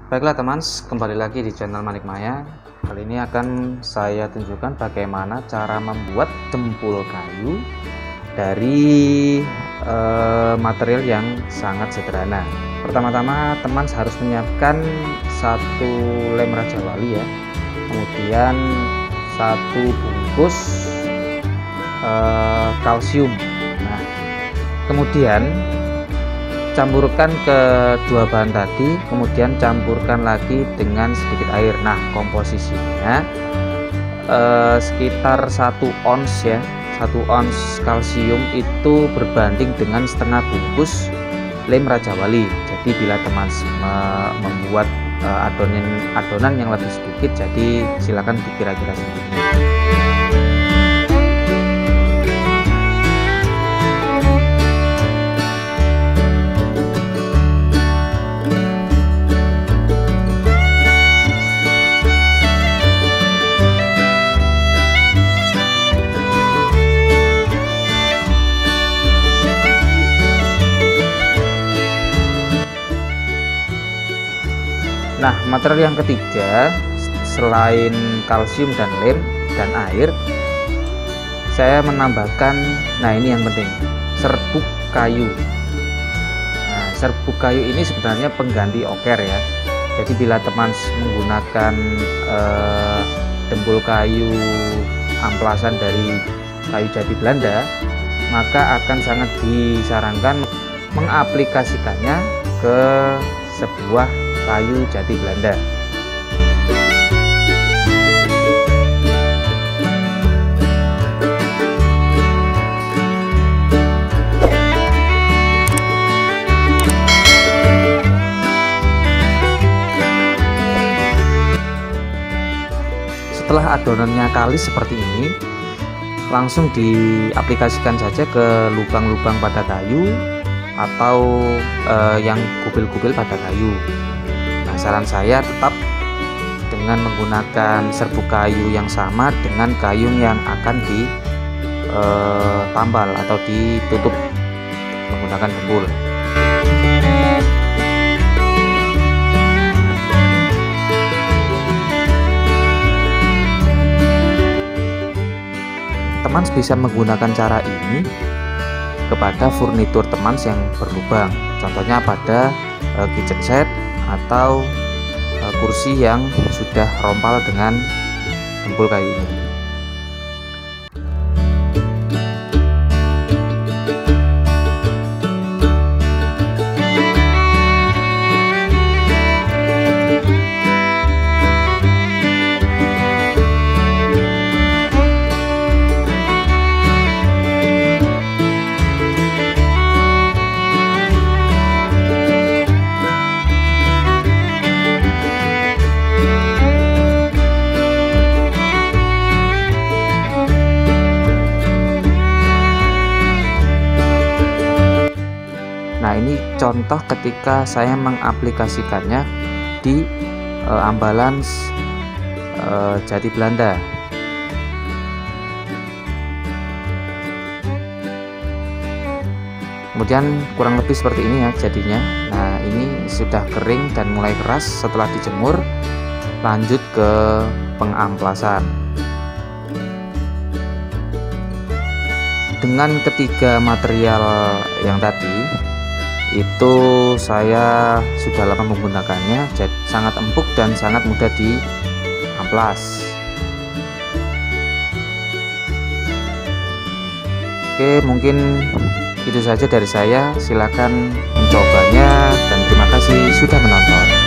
Baiklah teman, kembali lagi di channel Manik Maya. Kali ini akan saya tunjukkan bagaimana cara membuat jempol kayu dari material yang sangat sederhana. Pertama-tama teman harus menyiapkan satu lem Raja Wali ya, kemudian satu bungkus kalsium. Nah, kemudian campurkan ke dua bahan tadi, kemudian campurkan lagi dengan sedikit air. Nah, komposisinya sekitar 1 ons ya, 1 ons kalsium itu berbanding dengan setengah bungkus lem Raja Wali. Jadi bila teman membuat adonan yang lebih sedikit, jadi silakan dikira-kira sendiri. Nah, material yang ketiga selain kalsium dan lem dan air, saya menambahkan, nah ini yang penting, serbuk kayu. Nah, serbuk kayu ini sebenarnya pengganti oker ya. Jadi bila teman menggunakan dempul kayu amplasan dari kayu jati Belanda, maka akan sangat disarankan mengaplikasikannya ke sebuah kayu jati Belanda. Setelah adonannya kalis seperti ini, langsung diaplikasikan saja ke lubang-lubang pada kayu atau yang kubil-kubil pada kayu. Nah, saran saya tetap dengan menggunakan serbuk kayu yang sama dengan kayu yang akan ditambal atau ditutup menggunakan dempul. Teman bisa menggunakan cara ini kepada furnitur teman yang berlubang, contohnya pada kitchen set atau kursi yang sudah rompal dengan dempul kayu ini. Nah, ini contoh ketika saya mengaplikasikannya di ambalan jati Belanda. Kemudian kurang lebih seperti ini ya jadinya. Nah, ini sudah kering dan mulai keras. Setelah dijemur, lanjut ke pengamplasan. Dengan ketiga material yang tadi itu saya sudah lama menggunakannya, jadi sangat empuk dan sangat mudah diamplas. Oke, mungkin itu saja dari saya. Silakan mencobanya dan terima kasih sudah menonton.